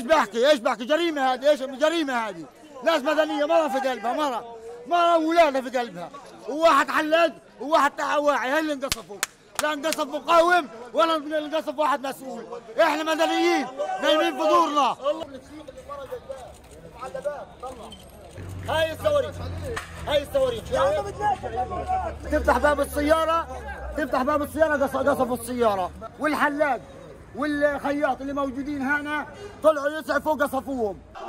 ايش بحكي جريمه هذه، ايش جريمه هذه؟ ناس مدنيه مرة في قلبها، مرة وولادها في قلبها، وواحد حلاق وواحد واعي، هل انقصفوا؟ لا انقصف مقاوم ولا انقصف واحد مسؤول، احنا مدنيين نايمين في دورنا. هاي الصواريخ تفتح باب السيارة قصفوا السيارة، والحلاق والخياط اللي موجودين هنا طلعوا يسعفوا قصفوهم.